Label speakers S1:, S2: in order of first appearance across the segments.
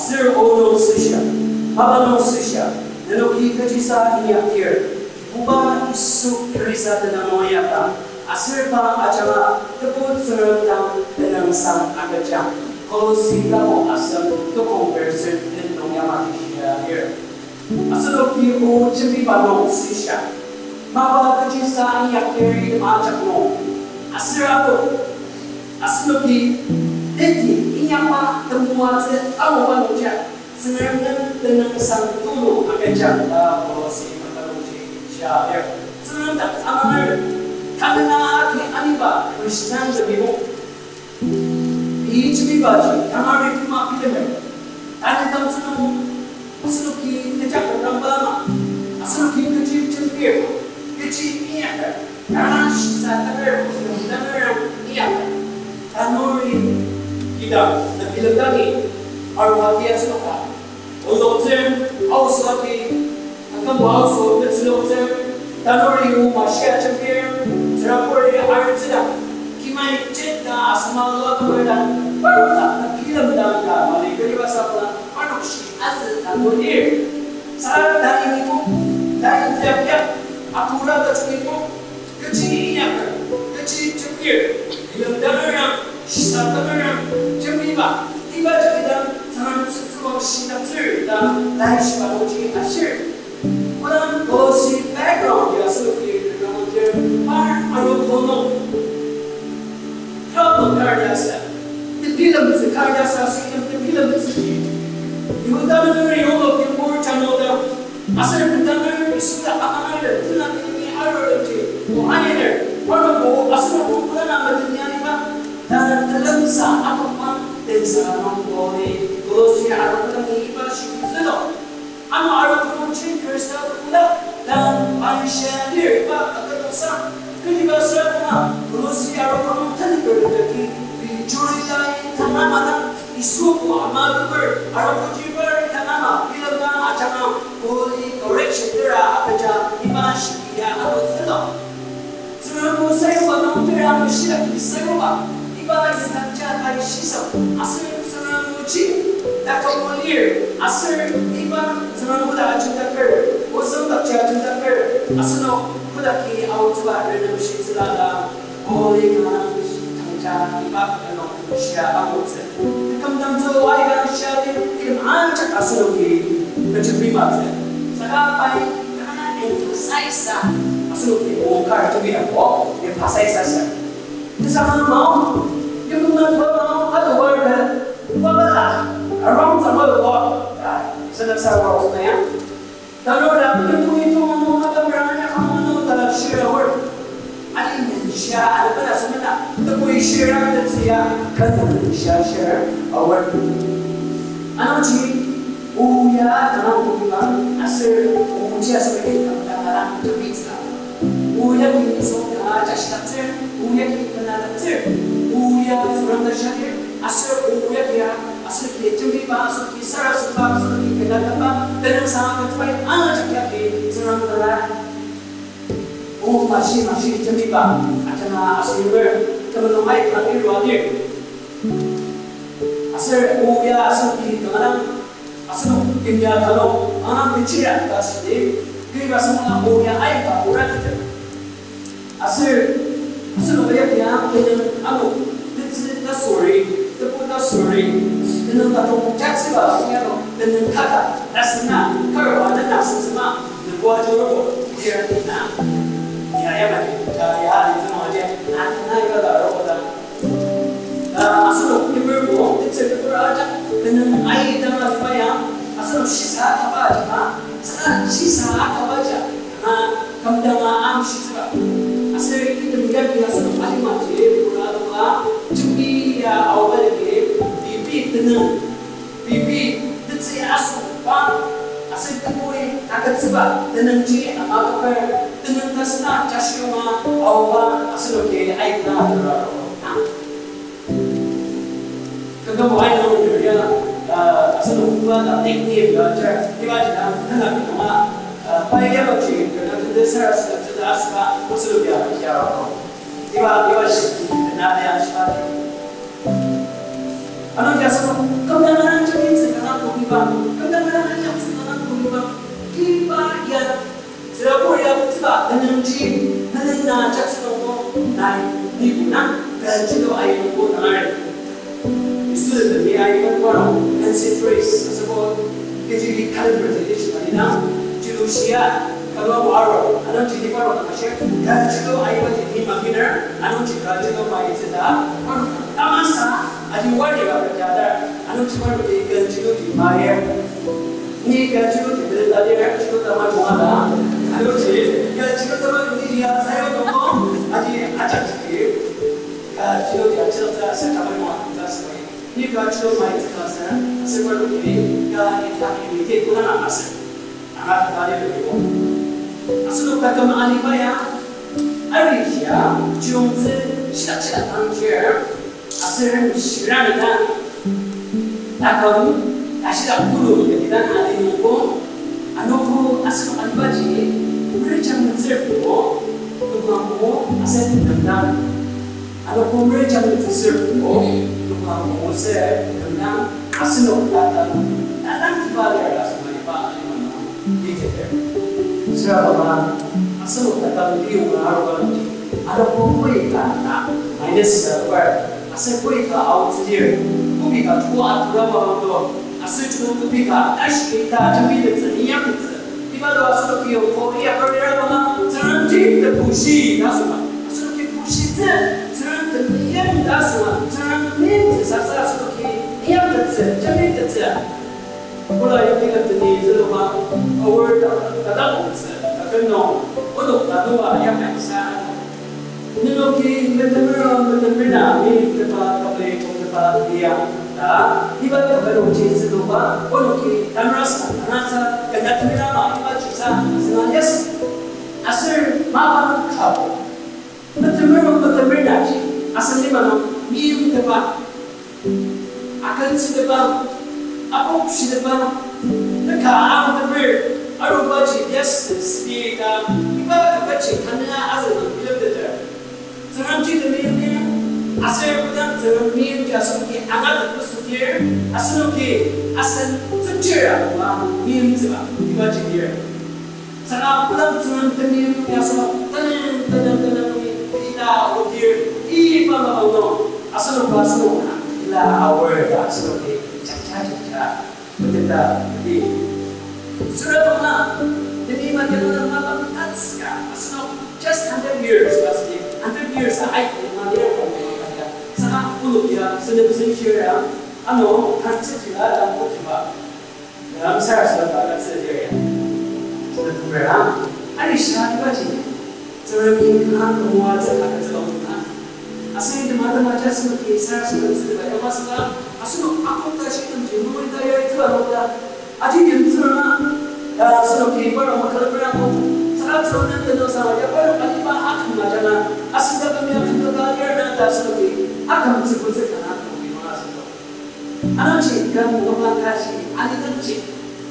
S1: Asir ono susya, baba no susya, nanoki kajisa niya here. Buba isu krisa tenang moya pa. Asir pa acama teput serentang tenang sang agacang. Kalau si kamu asam to conversion tenang yang mati here. Asir oki o cemi bano susya. Baba kajisa niya here macam mo. Asir aku, asir oki Eti inyapa temua se awan uja sebenarnya dengan sang tulu akan janda polisi metodologi syariah sebenarnya amanah karena ke aniba Kristen lebih each bibaji kamari cuma pilih tadi tahu senang asluki kejap orang lama asluki kecil cempir kecil iya karena sisa terber iya tanuri kita nabilang lagi arwahiyat suka untuk tem ausati akan bahasu betul tem tanuri masya cempir terapori air tidak kimai cinta asmaullah kemudian baru tak nabilang lagi mari kita bahasa manusia asal tanuri saat dari itu dari tiap-tiap aturan tersebut kecilnya kecil cempir bilang tanuri 시사하면 정리가 이바지기다 사람 스스로 시작을 다시 바로지 하실 그런 것이 백그라운드에서 그런 말 아로토노 프로브 카르다사 디필럼스 카르다사 시스템 디필럼스 이거다는 요거 비모 장노다 아슬 분단을 이수다 아마를 틀나니 하루를 뭐 아니를 바로 뭐 아슬 분단을 만드냐니까 dan dalam saat apa desa nongkori gosi arah kami ibashi zelo anu arah kami kristal kuda dan manusia dia ibarat dosa kelibasa kuma gosi arah kami tadi berdaki bijuri lain tanamana isu amal ber arah kami ber tanama bilangna acana holy correction tera aja ibashi dia arah zelo semua saya wanang tera mesti saya Ibarat saja dari sisa, asal seorang uji, tak kemudian asal ibarat seorang muda cinta ker, bosan tak cinta ker, asal muda ki awal redemption selada, boleh kerana cinta ibarat dengan siapa muda. Kemudian tu ayat siapa ilmu ancak asal ki kecemburuan. Sekarang kerana emphasize asal ki mungkar tu dia apa, emphasize saja. Sama mau. Yung mga mga other word wala around sa mga sa nagsawa ko na yan talo na ito mga katamra niya kung talag share a word alin yan siya ano ba na sa mga ito po i-share natin siya ganun siya share a word ano chi uya tanong ibang asir uya sa mga katamra to beat na uya kiniso ka jashitatser uya kinanatatser uya suranda syakir asal uya dia asal dia cembi asal kisah sebab asal dia kenapa dan sangat baik anak syakir suranda masih cembi acana asal ber teman baik lagi luar asal uya asal dia kadang asal dia kalau anak kecil atas dia kita semua uya ayat orang itu asal uya dia dengan anu the story, the story, dengan kata jaksi bah, dengan kata dasarnya, kerana dasarnya, buat joro, dia na, ya bagi, ya itu aja, na itu dah orang asal ibu itu beraja dengan air dan apa asal sisa apa aja, sisa apa aja, kemudian am sisa, asal itu dia asal paling macam berapa cumi ya awal ke bibi tenang bibi itu asal bang asal temui akan sebab tenang ji apa tenang tasna casioma awal asal ke air na kalau air na dia asal buat teknik belajar dia tenang cuma payah bagi kalau tu dasar asal asal dia biar dia nada yang siapa? Ano jasa kebenaran cerita sekarang bang, kadang-kadang hanya senang bang, kita yang selalu yang kita energi, nanti cak semua naik di guna, kalau air pun naik. Isu itu air pun orang concentrate, sebab jadi kaliber jadi sebenarnya Rusia kalau baru, anu jadi baru macam, kalau air pun jadi makinar, anu juga jadi main sedap, tamasa, ada wajib berjalan, anu cuma jadi kalau di main. Ni kalau di tadi kalau tamat mana, anu jadi kalau tamat ni dia saya ngomong, aja sikit, kalau dia cerita saya kamu mau jelas lagi. Ni kalau main jelas sebab ini kalau ini kita guna asal, anak tadi begitu. Asal kita kemana ya? Aria jumlah syarat angker, asal syarat takkan asal dulu kita ada yang anu asal anbaji mereka menserbu rumahmu asal tentang anu mereka menserbu rumahmu asal tentang asal datang kembali asal mana itu siapa asal datang di rumah orang anu mereka minus asal mereka out here mereka tua tua asal cuma mereka asal kita jadi terlihat di mana asal kita Korea berada terhenti terpuji dasar asal kita puji terhenti dasar terhenti asal kita yang terjadi mulai kita terjadi rumah awal datang kenal untuk tahu yang besar Niloki benar-benar ni tempat kabel tempat dia, iba kabel uji selupa, onoki tanras tanasa kena terima iba cisa sengaja asal mama kau, benar-benar asal ni mana ni tempat akan sedepan apa sedepan mereka amat ber arupa jenis setiap iba kabel cekana asal bila terhenti demi asal bukan terhenti asal ki agak bersudir asal terjadi apa minta dibaca dia sangat bukan terhenti asal tenang kita udir iba mahu asal ila awal asal ki caca betul di sudah mana jadi macam mana asal just 100 years pasti 100 years ay nandiyan ko sa ulo ya senang ya ano 같이 지나다 보지마 남사서 나갔을 때야 그래야 아니 시작하지 저런 한 동화자 같은 거구나 아세도 마찬가지로 계산을 쓰는 거야 맞아 아스노 아까까지 좀 질문을 다야 있더라고요 아직 연습을 sino kibar ang makalabran mo sa atso ng sa ya pero kaliba akan majana asida kami ang kagayar na sino ki akan sipulse kana ko mga sino ano chi kan mga kasi ani tan chi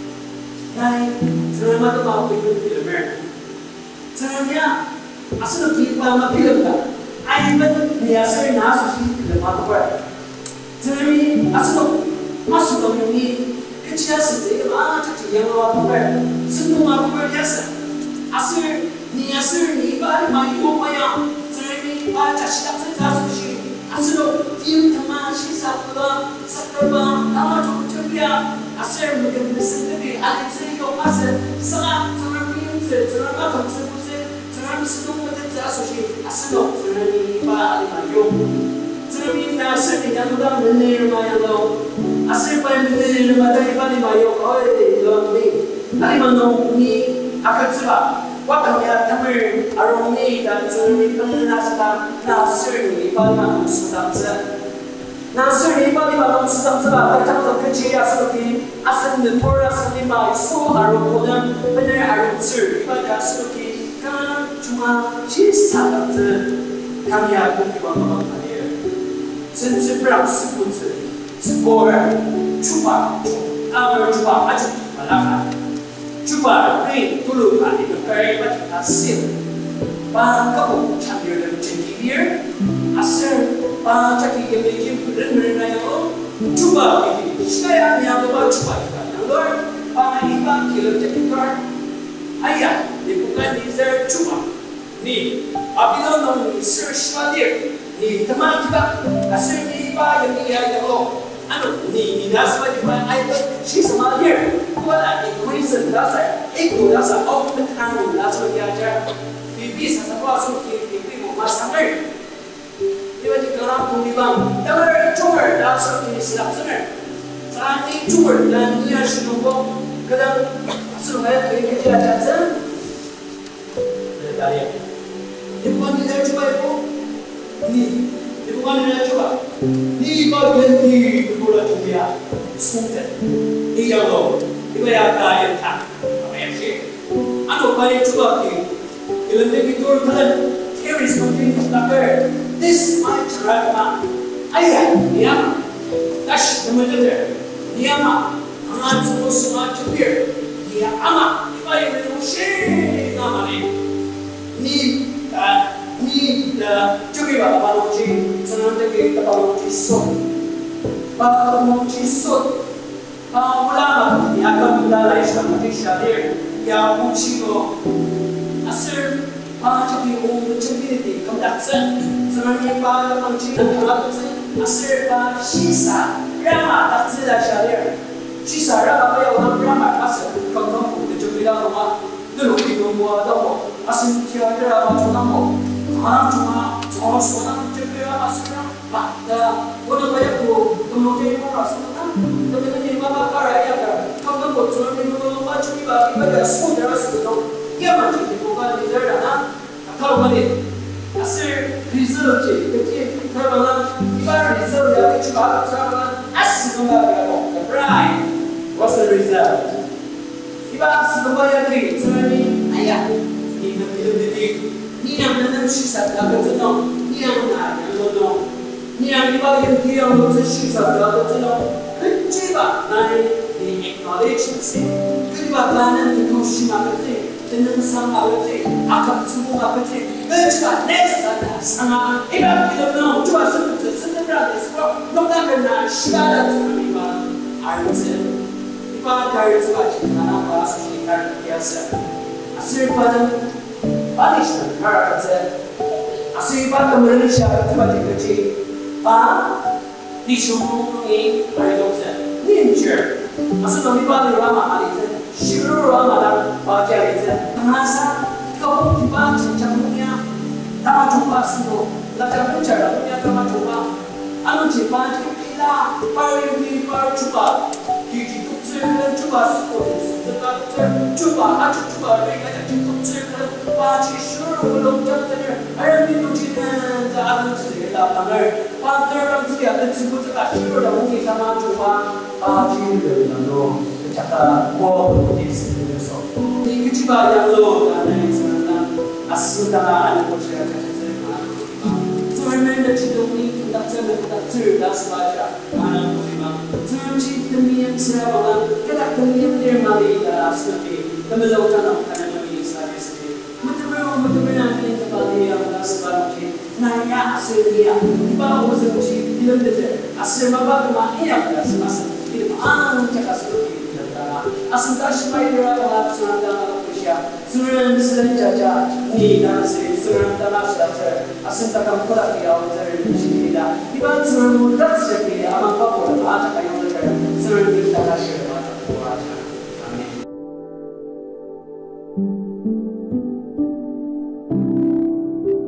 S1: dai sino ma to ba ko yung filmer sino asino ki pa mapilog ka ay ba niya sir na so si kilama ko sino asino masulo yung kecil sendiri macam yang apa semua apa biasa asal ni ibarat mayu maya sendiri baca siapa saja suci asal tim teman si sakba nama cakap asal mungkin sendiri ada sesuatu asal sangat minta sangat macam semua betul suci asal sendiri ibarat mayu sendiri asal yang mudah menerima yang lo asal paling benar mata iba ni mayo oi lombi ani mano ni akan sebab waktu ya tamer aroni dan suri penasata nasuri iba mano sedang se nasuri iba mano sedang sebab tercatat kecil seperti asal nepor asal lima so arokodan benar aronsur iba seperti kan cuma sisa tu kami akan dibawa pada sensi berapa sebulan Spor, cuba, ambil cuba macam mana? Cuba beri dulu kali berkait macam hasil. Bangkau cambil dan cendiri, hasil bangkau yang memiliki benar-benar yang cuba ini. Saya yang bawa cuba juga. Lord, pangaiba kilang jakitar. Ayah, ni bukan ni zer cuma. Ni, apabila nong ni sir shwadir, ni teman kita, asal ni iba yang ni ayah lo. Ano, ni nasa di ba ay si sama here. Wala ni reason nasa, ego nasa, oh betang nasa dia aja. Bibi sa sabwa so ki mo masamer. Di ba di kana kung di bang, tamar chumar nasa ki silap samer. Sa ni chumar dan niya sinubo kadang asal ay ki dia aja. Dari. Di bukan dia cuba itu. Ni bukan dia cuba. Ni bagian bola juga, suntet. Ni yang lo, ibu yang kaya tak, apa yang sih? Anu kaya coba ni, ilam lagi tur kalan, here is something to cover. This my drama. Ayah, niama, dash teman dia, niama, angan semua cipir, dia ama, ibu yang berusia nama ni cumi ba balonji, senang tegi balonji sok. Balonji sok. Ulama ni akan mendalai seperti syair yang muncul asal macam cemiti kemudahan senangnya balonji kemudahan asal sisa ramah tak tidak syair sisa ramah yang orang ramah asal kamu cemiti ramah dulu itu mua dulu asal tiada macam nama orang cuma orang cemiti ramah sekarang pada orang banyak tu kemudian orang sekarang tapi kan ini bapa karya kan kamu buat cuma minum macam ibadah semua darah sekarang dia macam itu bukan di daerah kalau balik asal result je kecil kalau ibadah result yang cepat sama asal enggak ada right what's the result ibadah sebagai yang sebenarnya ayah ini lebih ni yang nanam sisa dapat tenang ni yang nak yang tenang ni yang ibadah yang dia yang sisa dapat tenang kecil nanti di acknowledge sih kedua kanan itu sima kecil tenang sama kecil akan semua kecil kecil next sana sama ibadah kita tenang coba sebenarnya sebab kita kena syarat semua artisan ibadah dari sebab kita bahas kita biasa asal pada punishment kata asal ibadah kemudian syarat sebab kecil disuruh ni ada dosa ninja asal kami pada lama hari itu syukur lama dan baca itu merasa kau tiba cengcangnya tak jumpa semua lajang pencara punya tak jumpa anu tiba kita paling tiba jumpa kita tu cerita jumpa semua kita jumpa aja jumpa mereka kita cerita baca syukur belum jatuhnya ayam itu cerita tak ada cerita pangar pangar dia ada sebut tak syukur dah mungkin sama jumpa cerita lalu cakap wah betul sih so ini cuba yang lo dan yang sebenarnya asal ada proses sebenarnya cerita ini tak cerita sebaca mana memang cerita demi yang serba kita demi yang mari asli kemelau tanam karena ini saya sendiri betul nanti kembali yang sebaca naya asal dia bawa sesuatu dalam diri asal bapa kemana yang asal cakap seperti asal tak semai berawal surat dalam Malaysia surat jaja ni dan surat dalam sahaja asal tak kamu lagi awal dari Malaysia ibarat surat mudah sekali amat apa aja kayu mereka surat kita kasih amat apa aja amin